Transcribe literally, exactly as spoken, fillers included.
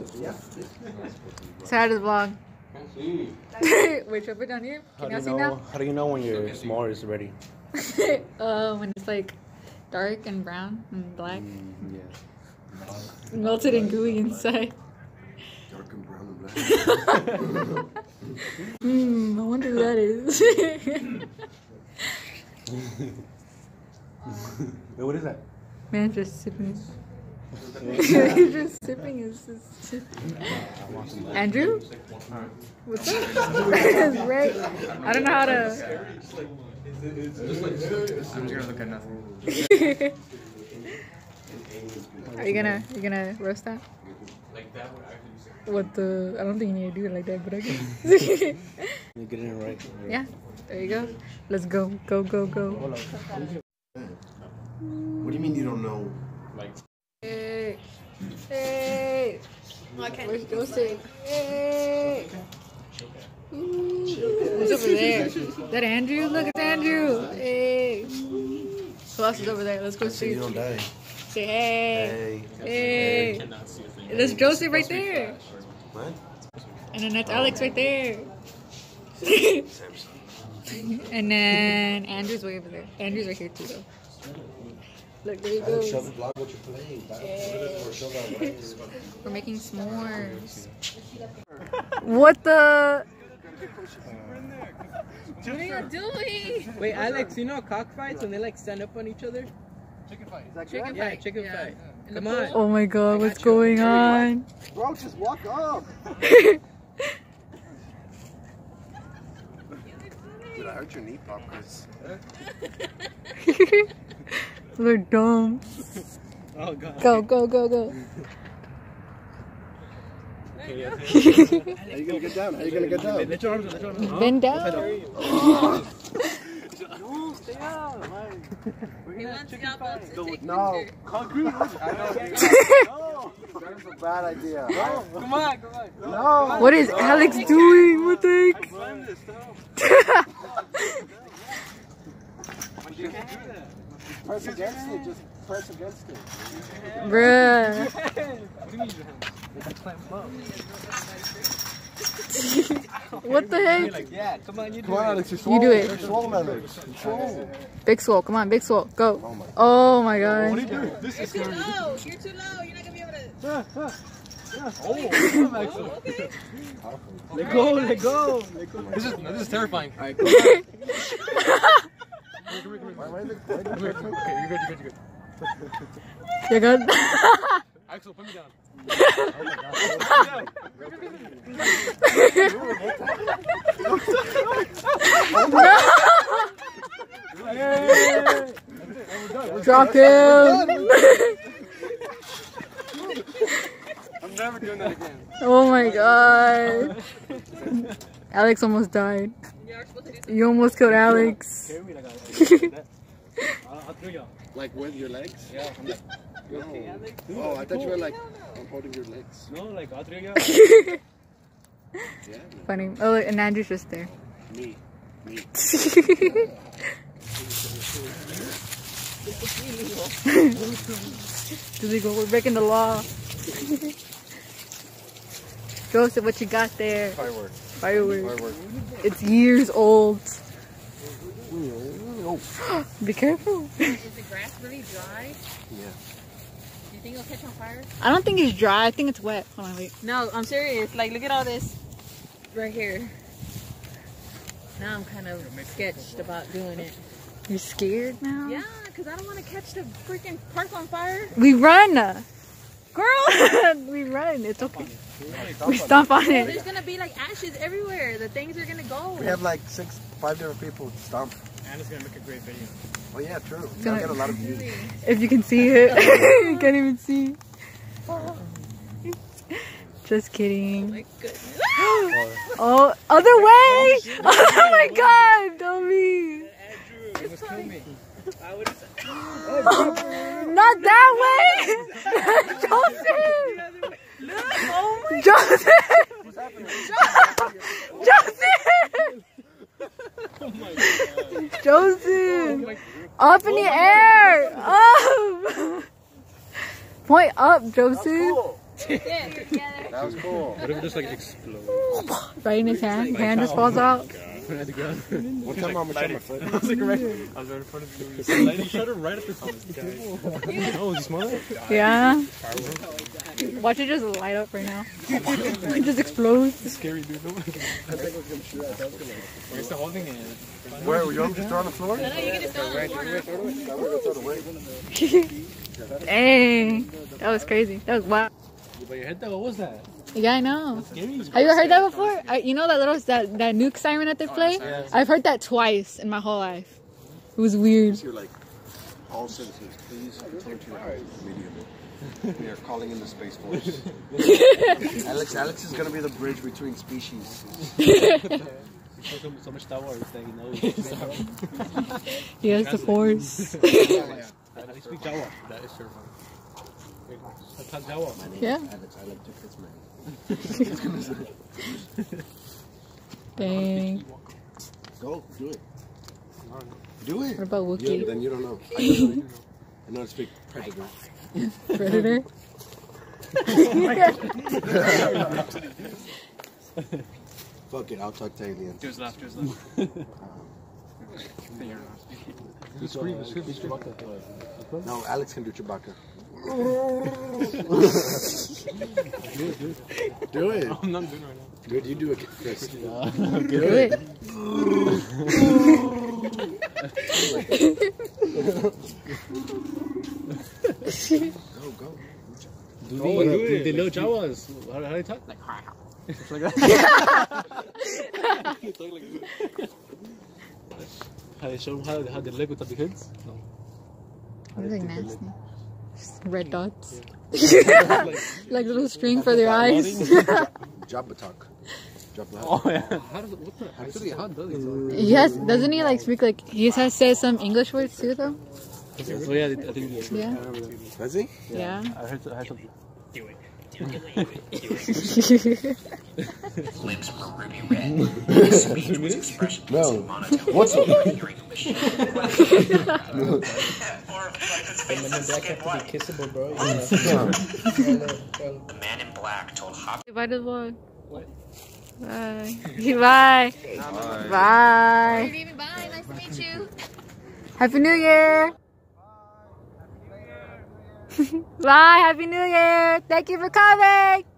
Say hi to the vlog. Wait, should I put it down here? Can How do y'all you see know? now? How do you know when your s'more is ready? uh, when it's like dark and brown and black. Mm, yeah. Melted and gooey inside. Dark and brown and black. Hmm, I wonder who that is. Hey, what is that? Man, just sipping. He's just sipping his. his Andrew? What's up? It's right. I don't know how to. I'm just gonna look at nothing. Are you gonna you gonna roast that? What the? I don't think you need to do it like that, but I guess. You get it right. Yeah, there you go. Let's go, go, go, go. What do you mean you don't know? Hey, hey. Where's Joseph? Hey. Who's over there? Is that Andrew? Look, it's Andrew. Hey. Who else is over there? Let's go see. You don't die. Say hey. Hey. Hey. There's Joseph right there. What? And then that's Alex right there. And then Andrew's way over there. Andrew's right here too, though. Look, there he goes. Show the vlog what you're playing. Hey. We're making s'mores. What the? What are you doing? Wait, Alex, you know cockfights when they like stand up on each other? Chicken fight. Chicken Yeah, fight. chicken Yeah. fight. Come on. Oh my god, what's going on? Bro, just walk up. Did I hurt your knee, Pop? Chris? They're dumb. Oh god. Go, go, go, go. How you gonna get down? How you gonna get down? Let your arms up, let your arms up. Bend down. No, stay out. He wants y'all both to take No. Concrete. No. That is a bad idea. No. Come on, come on. No. What is Alex doing? What the heck? Climb this, stop. You can't do that. Press against it. Just press against it. Bruh. What do you mean you have? It's climb up. What the heck? Like, yeah, come on, you do Come on, it. Alex. You're You swole. do it. You're swole, Alex. Control. Big swole, come on, big swole, go. Oh my. Oh my What are god. you doing? This is You're too scary. low. You're too low. You're not gonna be able to. Oh, come on, Oh, okay. let go, let go, let go. This is this is terrifying. Alright, come on. Why, why, why, why, Okay, you're good, you're good, you're good. You're good? Axel, put me down. Drop him. I'm never doing that again. Oh my god. Alex almost died. You're supposed to do something. You almost killed Alex. Carry me like that. I'll, I'll throw you. like with your legs? Yeah, I'm like, you No. okay, Alex? Oh, I thought you were like, I'm holding your legs. No, like, I'll throw you. Yeah. Funny. Oh, and Andrew's just there. Me. Me. Illegal. We're breaking the law. Joseph, what you got there? Fireworks. Fireworks. Fireworks. It's years old. Be careful. Is the grass really dry? Yeah. Do you think it'll catch on fire? I don't think it's dry. I think it's wet. Hold on, wait. No, I'm serious. Like, look at all this right here. Now I'm kind of sketched about doing it. You scared now? Yeah, because I don't want to catch the freaking park on fire. We run. Girl! We run. It's okay. We stomp on it. There's going to be like ashes everywhere. The things are going to go. We have like six, five different people stomp. And it's gonna make a great video. Oh yeah, true. It's I'll gonna- get a lot of views. If you can see it. You can't even see. Just kidding. My goodness. Oh, other way! Oh my god, dummy! Andrew, you must kill me. I would have said. Not that way! Joseph! Oh my Joseph! What's happening? Joseph! Oh my god. Joseph! Up in the air! Up! Point up, Joseph! Cool. That was cool. What if it just like explodes? Right in his hand. Hand just falls out. One time I'm gonna my foot. I was like right, I was right in front of you. The lighting shutter right at the top. Oh, is he smaller? Yeah. Watch it just light up right now. It just explodes. It's scary, dude. I think I was gonna shoot that. Where's the holding it? Where, you want me to throw on the floor? No, no, you can just throw it on the floor now. Dang. That was crazy. That was wild. By your head though, what was that? Yeah, I know. Scary. Have you ever heard that before? I, you know that little that, that nuke siren that they play? Yeah. I've heard that twice in my whole life. It was weird. You're like, all citizens, please return to your house immediately. We are calling in the Space Force. Alex, Alex is gonna be the bridge between species. So much Star Wars that he knows. He has the force. I speak Jawa. That is terrifying. I talk Jawa. Yeah. Alex, I like to kiss man. Dang. Go, do it. Do it. What about Yeah, Wookiee? then you don't know. I know, I know how to speak predator. Predator? Fuck it, I'll talk to aliens. Just laugh, just laugh. Scream, scream, scream. No, Alex can do Chewbacca. Do it, do it. Do it. I'm not doing it right now. Good, you do it, Chris. Do it. Go, go. Do the, do the little Jawas. How, how do they talk? Like, just like that. Talk like that. How they show them how, how they live without the kids? No. That's like nasty. Just red dots. Like little string for their eyes. Jabba talk. Jabba. Oh yeah. How does it, what the, actually, how does he talk? Yes, doesn't he like speak like, he has says some English words too though? Oh yeah, I think he Yeah. Does he? Yeah. I heard, I heard something. Do it. Do it. Do it. Lips were ruby red. Speech was expression. No. What's up? Hearing a machine. Or like his face is skin white. Kissable, bro. The man in black told Hop. Goodbye to the vlog. What? Bye. Bye. Bye. Baby, bye. Nice to meet you. Happy New Year. Bye. Happy New Year. Thank you for coming.